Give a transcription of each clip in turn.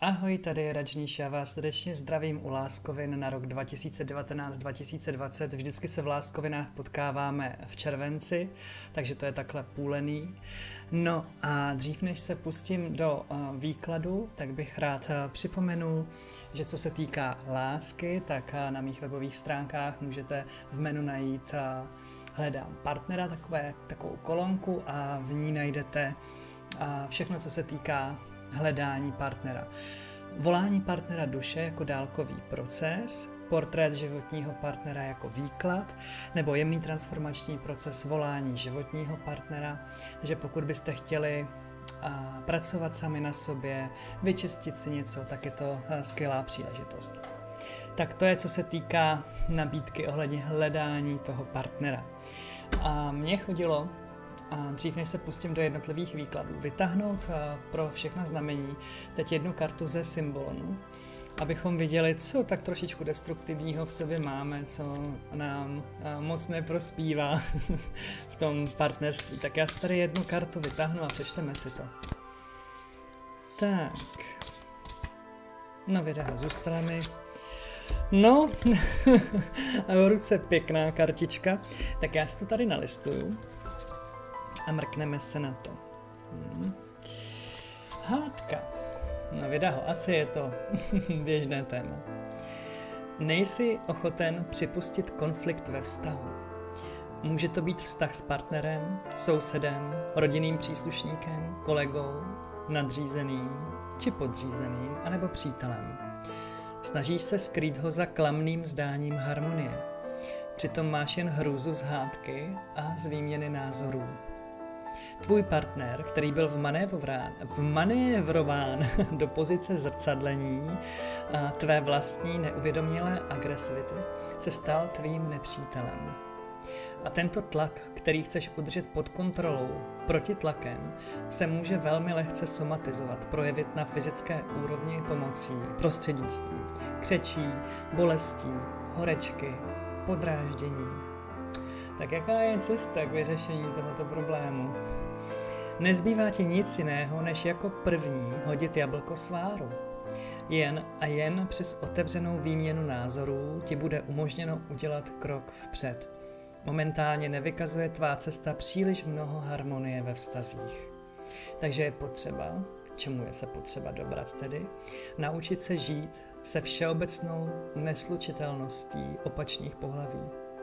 Ahoj, tady je Rajníš, já vás srdečně zdravím u Láskovin na rok 2019-2020. Vždycky se v Láskovinách potkáváme v červenci, takže to je takhle půlený. No a dřív než se pustím do výkladu, tak bych rád připomenul, že co se týká lásky, tak na mých webových stránkách můžete v menu najít hledám partnera, takovou kolonku a v ní najdete všechno, co se týká hledání partnera. Volání partnera duše jako dálkový proces, portrét životního partnera jako výklad, nebo jemný transformační proces volání životního partnera. Takže pokud byste chtěli pracovat sami na sobě, vyčistit si něco, tak je to skvělá příležitost. Tak to je, co se týká nabídky ohledně hledání toho partnera. A mně chodilo, dřív než se pustím do jednotlivých výkladů, vytáhnout pro všechna znamení teď jednu kartu ze symbolů, abychom viděli, co tak trošičku destruktivního v sobě máme, co nám moc neprospívá v tom partnerství. Tak já si tady jednu kartu vytáhnu a přečteme si to. Tak. No, videa zůstala mi. No, a v ruce pěkná kartička. Tak já si to tady nalistuju. A mrkneme se na to. Hádka. No vydaho, asi je to běžné téma. Nejsi ochoten připustit konflikt ve vztahu. Může to být vztah s partnerem, sousedem, rodinným příslušníkem, kolegou, nadřízeným či podřízeným, anebo přítelem. Snažíš se skrýt ho za klamným zdáním harmonie. Přitom máš jen hrůzu z hádky a z výměny názorů. Tvůj partner, který byl vmanévrován do pozice zrcadlení a tvé vlastní neuvědomělé agresivity, se stal tvým nepřítelem. A tento tlak, který chceš udržet pod kontrolou, protitlakem, se může velmi lehce somatizovat, projevit na fyzické úrovni pomocí, prostřednictvím křečí, bolestí, horečky, podráždění. Tak jaká je cesta k vyřešení tohoto problému? Nezbývá ti nic jiného, než jako první hodit jablko sváru. Jen a jen přes otevřenou výměnu názorů ti bude umožněno udělat krok vpřed. Momentálně nevykazuje tvá cesta příliš mnoho harmonie ve vztazích. Takže je potřeba, čemu je se potřeba dobrat tedy, naučit se žít se všeobecnou neslučitelností opačných pohlaví.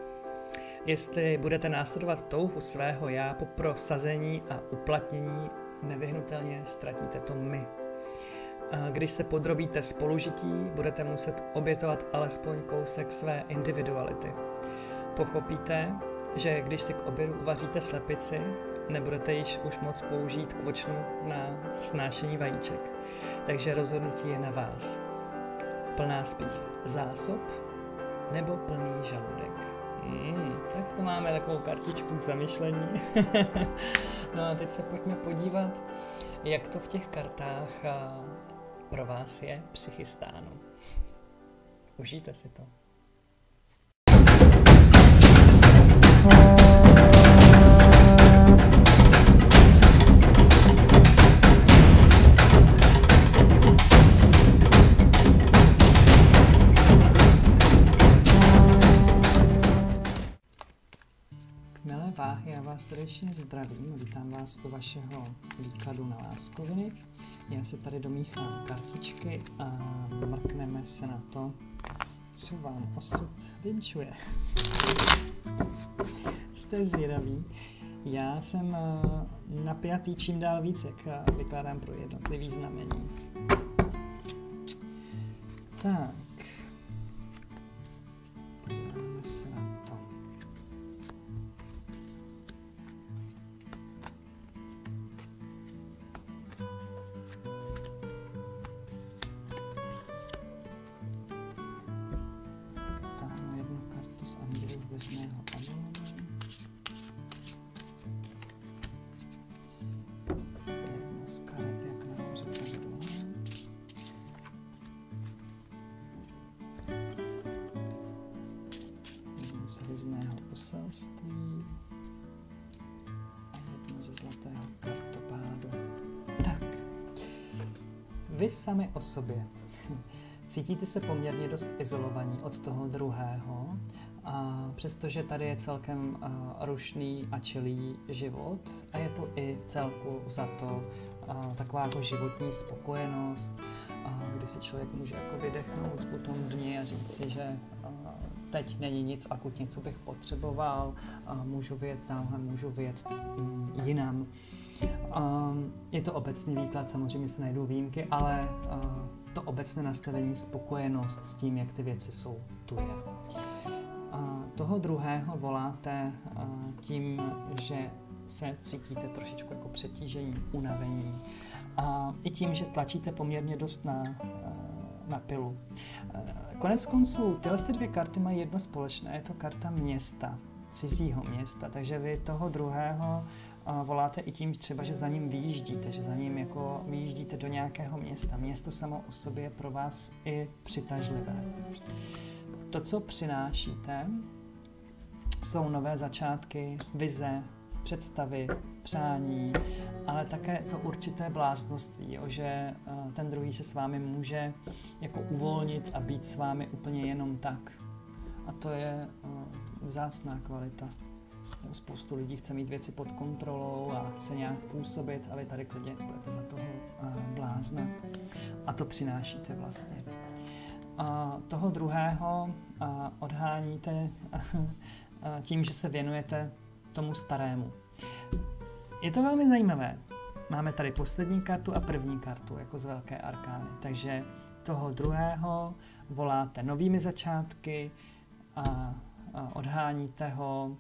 Jestli budete následovat touhu svého já po prosazení a uplatnění, nevyhnutelně ztratíte to my. A když se podrobíte spolužití, budete muset obětovat alespoň kousek své individuality. Pochopíte, že když si k obědu uvaříte slepici, nebudete již už moc použít kvočnu na snášení vajíček. Takže rozhodnutí je na vás. Plná spíš zásob nebo plný žaludek. Tak to máme takovou kartičku k zamyšlení. No a teď se pojďme podívat, jak to v těch kartách pro vás je přichystáno. Užijte si to. Já vás srdečně zdravím, vítám vás u vašeho výkladu na Láskoviny. Já si tady domíchám kartičky a mrkneme se na to, co vám osud vinčuje. Jste zvědaví? Já jsem napjatý čím dál víc, jak vykládám pro jednotlivý znamení. Tak. Podíváme se na to. Z andělů hvězdného Avalonu. Jedno z karet, jak nahoře tak dole. Jedno z hvězdného poselství. A jedno ze zlatého kartopádu. Tak. Vy sami o sobě cítíte se poměrně dost izolovaní od toho druhého, a přestože tady je celkem rušný a čilý život a je tu i celku za to taková jako životní spokojenost, kdy si člověk může jako vydechnout po tom dni a říct si, že teď není nic akutně, co bych potřeboval, můžu vyjet tamhle, můžu vyjet jinam. Je to obecný výklad, samozřejmě se najdou výjimky, ale to obecné nastavení, spokojenost s tím, jak ty věci jsou, tu je. Toho druhého voláte tím, že se cítíte trošičku jako přetížení, unavení. A i tím, že tlačíte poměrně dost na pilu. Konec konců, tyhle dvě karty mají jedno společné, je to karta města, cizího města, takže vy toho druhého voláte i tím třeba, že za ním vyjíždíte, že za ním jako vyjíždíte do nějakého města. Město samo o sobě je pro vás i přitažlivé. To, co přinášíte, jsou nové začátky, vize, představy, přání, ale také to určité bláznoství, že ten druhý se s vámi může jako uvolnit a být s vámi úplně jenom tak. A to je vzácná kvalita. Spoustu lidí chce mít věci pod kontrolou a chce nějak působit, a vy tady klidně budete za toho blázna. A to přinášíte vlastně. Toho druhého odháníte tím, že se věnujete tomu starému. Je to velmi zajímavé. Máme tady poslední kartu a první kartu, jako z velké arkány. Takže toho druhého voláte novými začátky a odháníte ho,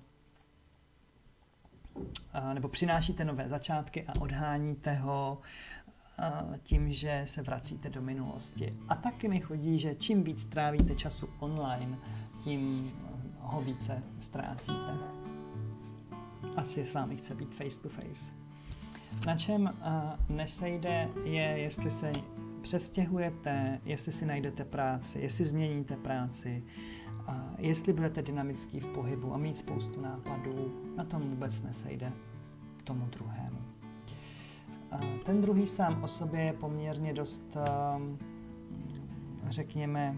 nebo přinášíte nové začátky a odháníte ho tím, že se vracíte do minulosti. A taky mi chodí, že čím víc trávíte času online, tím ho více ztrácíte. Asi s vámi chce být face to face. Na čem nesejde je, jestli se přestěhujete, jestli si najdete práci, jestli změníte práci, jestli budete dynamický v pohybu a mít spoustu nápadů, na tom vůbec nesejde tomu druhému. Ten druhý sám o sobě je poměrně dost, řekněme,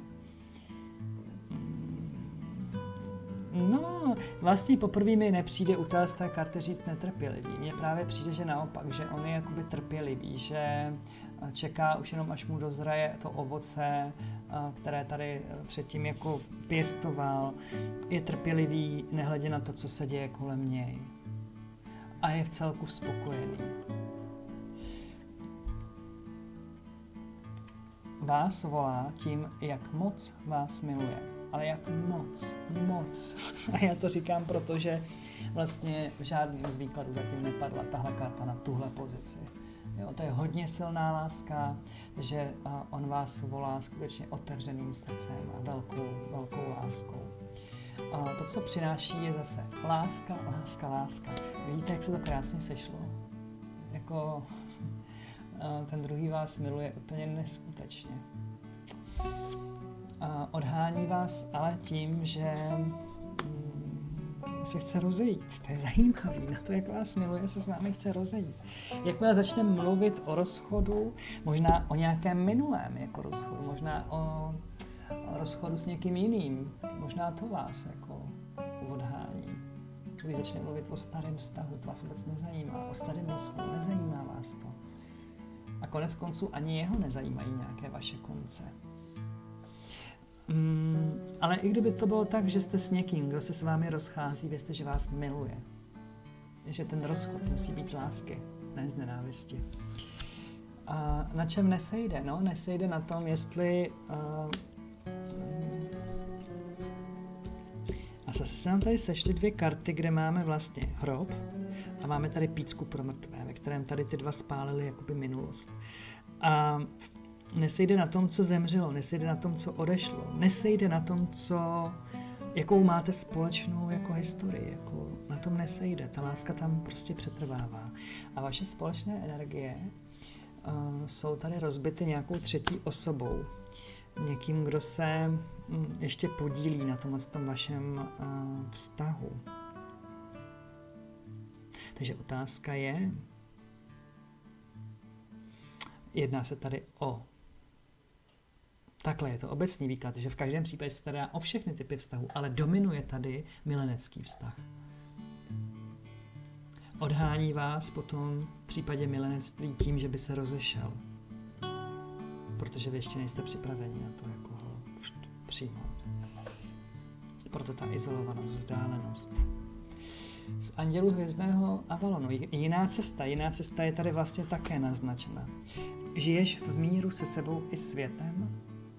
no, vlastně poprvé mi nepřijde u té karty říct netrpělivý. Mně právě přijde, že naopak, že on je jakoby trpělivý, že čeká už jenom, až mu dozraje to ovoce, které tady předtím jako pěstoval. Je trpělivý, nehledě na to, co se děje kolem něj. A je v celku spokojený. Vás volá tím, jak moc vás miluje. Ale jak moc. A já to říkám, protože vlastně v žádném z výkladů zatím nepadla tahle karta na tuhle pozici. Jo, to je hodně silná láska, že on vás volá skutečně otevřeným srdcem a velkou láskou. To, co přináší, je zase láska. Vidíte, jak se to krásně sešlo? Jako ten druhý vás miluje úplně neskutečně. Odhání vás ale tím, že se chce rozejít. To je zajímavý. Na to, jak vás miluje, se s námi chce rozejít. Jakmile začne mluvit o rozchodu, možná o nějakém minulém jako rozchodu, možná o rozchodu s někým jiným, možná to vás jako odhání. Když začne mluvit o starém vztahu, to vás vůbec nezajímá. O starém rozchodu nezajímá vás to. A konec konců ani jeho nezajímají nějaké vaše konce. Ale i kdyby to bylo tak, že jste s někým, kdo se s vámi rozchází, vězte, že vás miluje. Že ten rozchod musí být z lásky, ne z nenávisti. A na čem nesejde? No, nesejde na tom, jestli... A zase se nám tady sešly dvě karty, kde máme vlastně hrob a máme tady pícku pro mrtvé, ve kterém tady ty dva spálily jakoby minulost. A nesejde na tom, co zemřelo, nesejde na tom, co odešlo, nesejde na tom, jakou máte společnou jako historii, jako na tom nesejde, ta láska tam prostě přetrvává. A vaše společné energie jsou tady rozbity nějakou třetí osobou, někým, kdo se ještě podílí na tom vašem vztahu. Takže otázka je, jedná se tady o Takhle je to obecný výklad, že v každém případě se tady dá o všechny typy vztahů, ale dominuje tady milenecký vztah. Odhání vás potom v případě milenectví tím, že by se rozešel. Protože vy ještě nejste připraveni na to, jako ho přijmout. Proto ta izolovanost, vzdálenost. Z andělů hvězdného Avalonu. Jiná cesta je tady vlastně také naznačena. Žiješ v míru se sebou i světem?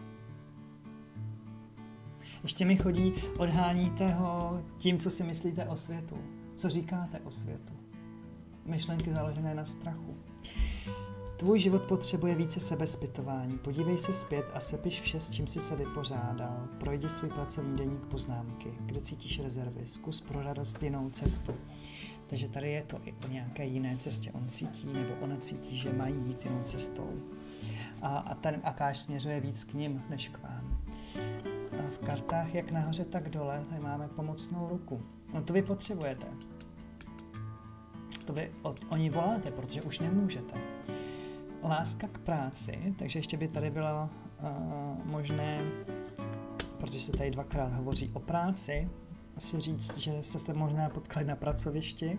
Ještě mi chodí, odháníte ho tím, co si myslíte o světu. Co říkáte o světu? Myšlenky založené na strachu. Tvůj život potřebuje více sebezpytování. Podívej se zpět a sepiš vše, s čím jsi se vypořádal. Projdi svůj pracovní deník poznámky, kde cítíš rezervy. Zkus pro radost jinou cestu. Takže tady je to i o nějaké jiné cestě. On cítí nebo ona cítí, že mají jít jinou cestou. A ten akáš směřuje víc k nim, než k vám. A v kartách jak nahoře, tak dole, tady máme pomocnou ruku. No to vy potřebujete. To vy o ní voláte, protože už nemůžete. Láska k práci, takže ještě by tady bylo možné, protože se tady dvakrát hovoří o práci, asi říct, že jste možná potkali na pracovišti.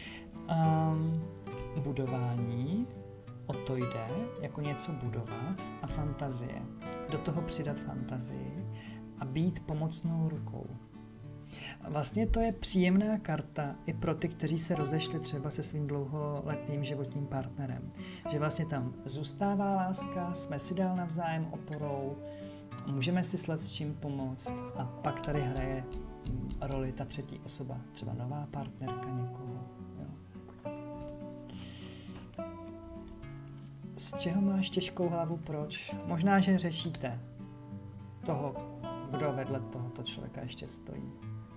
Budování, o to jde, jako něco budovat a fantazie. Do toho přidat fantazii a být pomocnou rukou. Vlastně to je příjemná karta i pro ty, kteří se rozešli třeba se svým dlouholetým životním partnerem. Že vlastně tam zůstává láska, jsme si dál navzájem oporou, můžeme si s čím pomoct a pak tady hraje roli ta třetí osoba, třeba nová partnerka někoho. Jo. Z čeho máš těžkou hlavu, proč? Možná, že řešíte toho, kdo vedle tohoto člověka ještě stojí.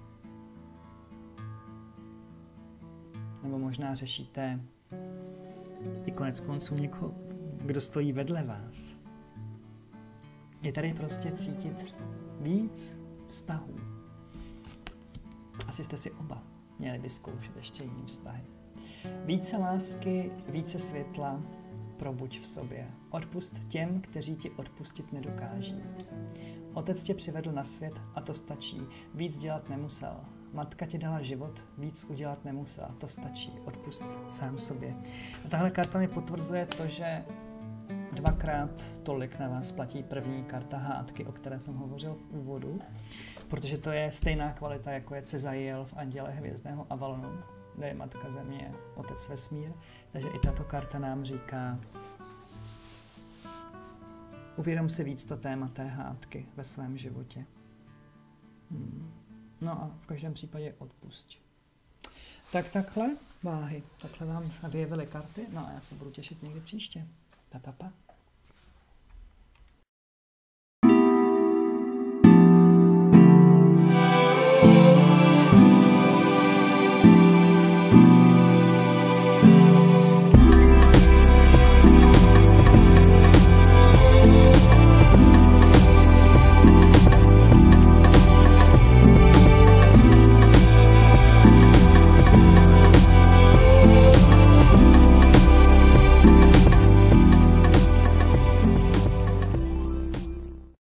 Nebo možná řešíte i konec konců někoho, kdo stojí vedle vás. Je tady prostě cítit víc vztahů. Asi jste si oba měli vyzkoušet ještě jiný vztahy. Více lásky, více světla, probuď v sobě. Odpust těm, kteří ti odpustit nedokáží. Otec tě přivedl na svět a to stačí. Víc dělat nemusel. Matka ti dala život, víc udělat nemusela. To stačí. Odpust sám sobě. A tahle karta mi potvrzuje to, že dvakrát tolik na vás platí první karta hádky, o které jsem hovořil v úvodu, protože to je stejná kvalita, jako je Cezajiel v Anděle hvězdného Avalonu, kde je matka země, otec vesmír. Takže i tato karta nám říká, uvědom si víc to téma té hádky ve svém životě. No a v každém případě odpusť. Tak takhle, váhy. Takhle vám vyjevily karty. No a já se budu těšit někdy příště. Pa.